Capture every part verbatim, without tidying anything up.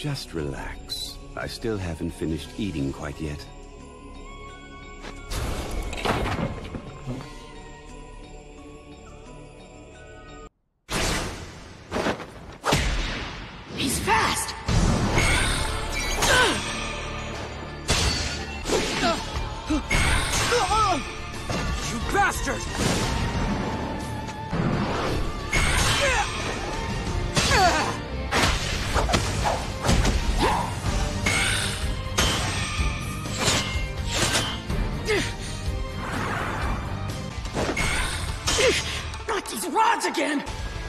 Just relax. I still haven't finished eating quite yet. He's fast! You bastard! Not these rods again!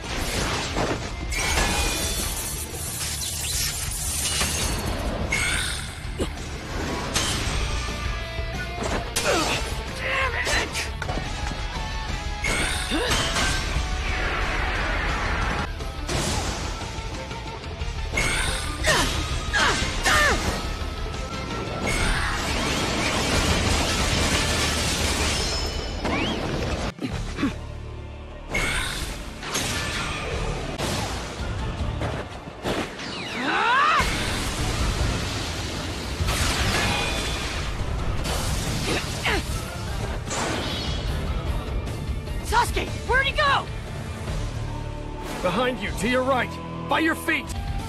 Where'd he go? Behind you, to your right, by your feet!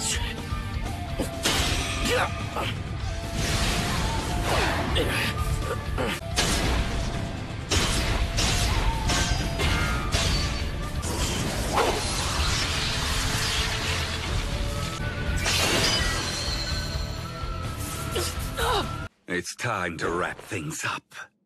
It's time to wrap things up.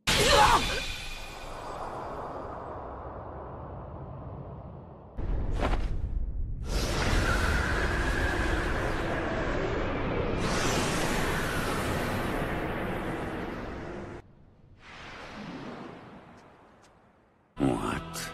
What?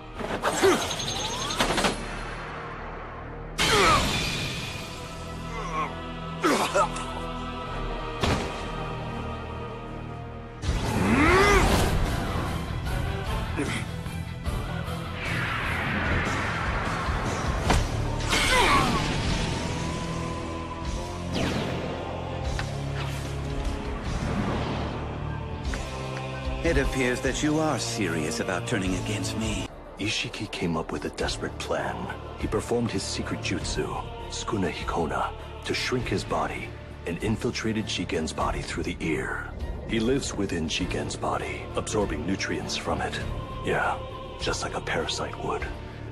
It appears that you are serious about turning against me. Isshiki came up with a desperate plan. He performed his secret jutsu, Sukunahikona, to shrink his body and infiltrated Shigen's body through the ear. He lives within Shigen's body, absorbing nutrients from it. Yeah, just like a parasite would.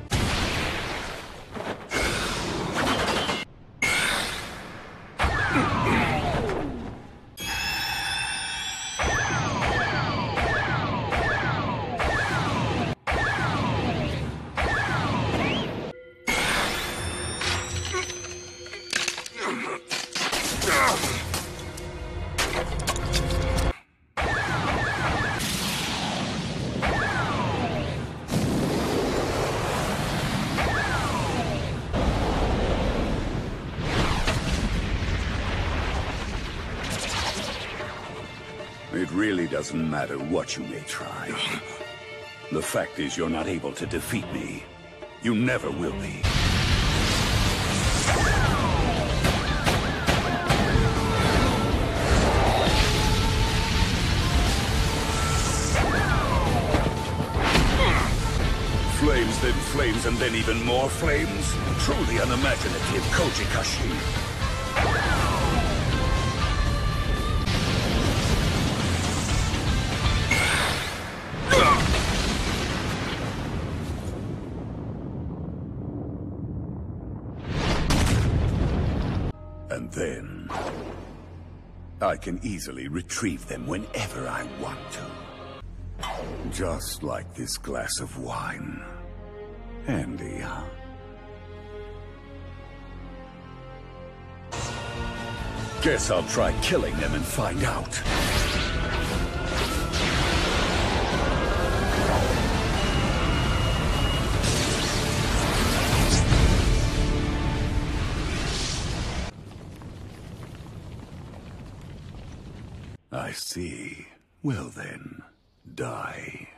It really doesn't matter what you may try. The fact is you're not able to defeat me. You never will be. Flames, then flames, and then even more flames. Truly unimaginative, Kojikashi. And then, I can easily retrieve them whenever I want to. Just like this glass of wine. Handy, huh? Guess I'll try killing them and find out. I see. Well then, die.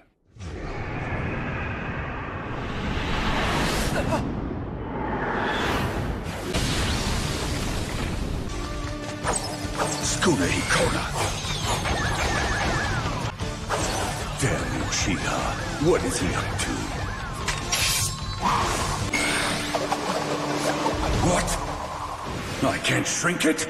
Sukunahikona! Damn Uchiha! What is he up to? What? I can't shrink it?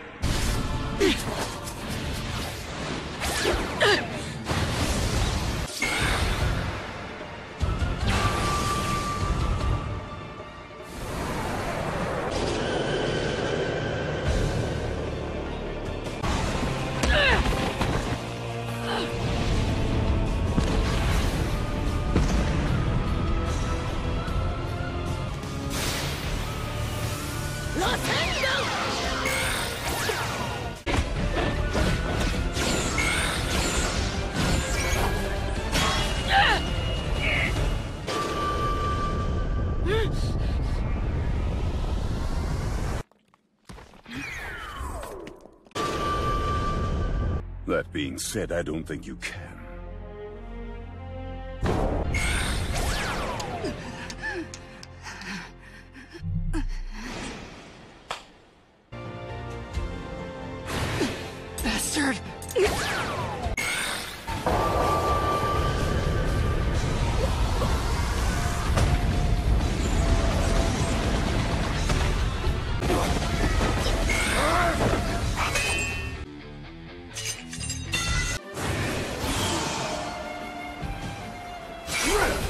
That being said, I don't think you can. Bastard! Ugh!